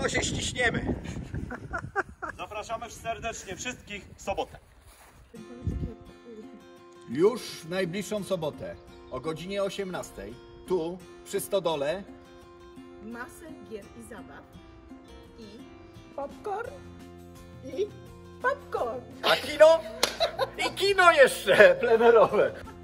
to się ściśniemy. Zapraszamy serdecznie wszystkich w sobotę. Już w najbliższą sobotę o godzinie 18 tu przy stodole Masę gier i zabaw i popcorn i popcorn. a kino i kino jeszcze plenerowe.